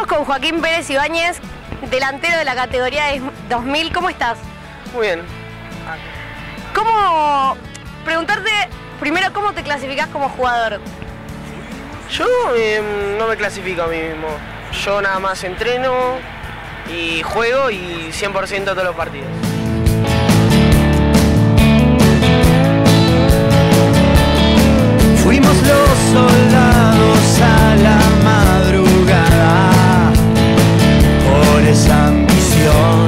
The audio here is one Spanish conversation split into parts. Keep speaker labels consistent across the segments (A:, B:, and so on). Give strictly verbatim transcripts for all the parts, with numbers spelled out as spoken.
A: Estamos con Joaquín Pérez Ibáñez, delantero de la categoría de dos mil. ¿Cómo estás?
B: Muy bien.
A: ¿Cómo... Preguntarte primero, ¿cómo te clasificás como jugador?
B: Yo eh, no me clasifico a mí mismo. Yo nada más entreno y juego y cien por ciento todos los partidos.
C: Fuimos los soldados a la madrugada por esa ambición.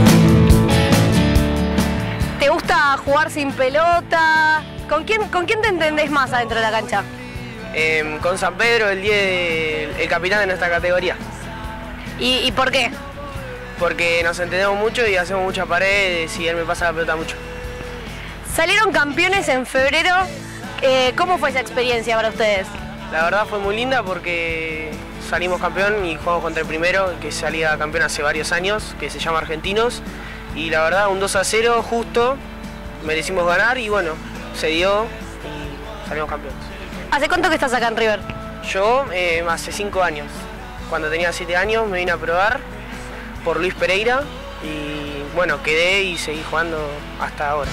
A: ¿Te gusta jugar sin pelota? ¿Con quién, con quién te entendés más adentro de la cancha?
B: Eh, con San Pedro, el, diez, el capitán de nuestra categoría.
A: ¿Y, ¿Y por qué?
B: Porque nos entendemos mucho y hacemos muchas paredes y él me pasa la pelota mucho.
A: Salieron campeones en febrero. Eh, ¿Cómo fue esa experiencia para ustedes?
B: La verdad fue muy linda porque salimos campeón y jugamos contra el primero, que salía campeón hace varios años, que se llama Argentinos. Y la verdad, un dos a cero justo, merecimos ganar y bueno, se dio y salimos campeones.
A: ¿Hace cuánto que estás acá en River?
B: Yo eh, hace cinco años. Cuando tenía siete años me vine a probar por Luis Pereira y bueno, quedé y seguí jugando hasta ahora.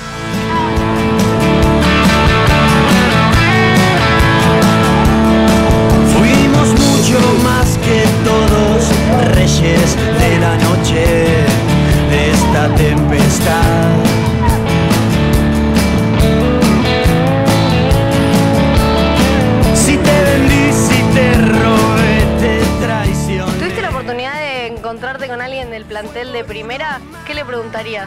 C: Fuimos mucho más que todos, reyes de la noche, de esta tempestad. Si te vendí, si te robé, te traicioné.
A: ¿Tuviste la oportunidad de encontrarte con alguien del plantel de primera? ¿Qué le preguntarías?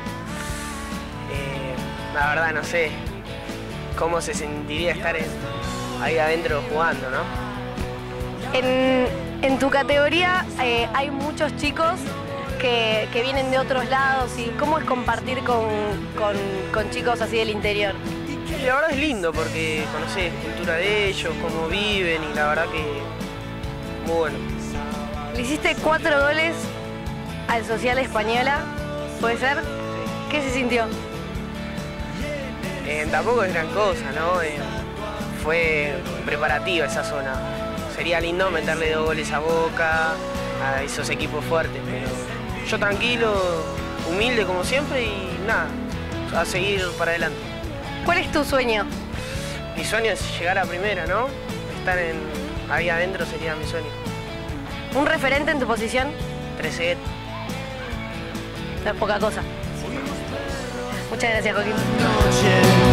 B: Eh, la verdad no sé cómo se sentiría estar en, ahí adentro jugando, ¿no?
A: En, en tu categoría eh, hay muchos chicos que, que vienen de otros lados. ¿Y cómo es compartir con, con, con chicos así del interior?
B: Y la verdad es lindo porque conocés cultura de ellos, cómo viven y la verdad que muy bueno.
A: Le hiciste cuatro goles al Social Española, ¿puede ser?
B: Sí.
A: ¿Qué se sintió?
B: Eh, tampoco es gran cosa, ¿no? Eh, fue preparativa esa zona. Sería lindo meterle dos goles a Boca, a esos equipos fuertes, pero yo tranquilo, humilde como siempre y nada, a seguir para adelante.
A: ¿Cuál es tu sueño?
B: Mi sueño es llegar a primera, ¿no? Estar en, ahí adentro sería mi sueño.
A: ¿Un referente en tu posición?
B: Trezeguet.
A: No es poca cosa. Muchas gracias, Joaquín.
C: Noche.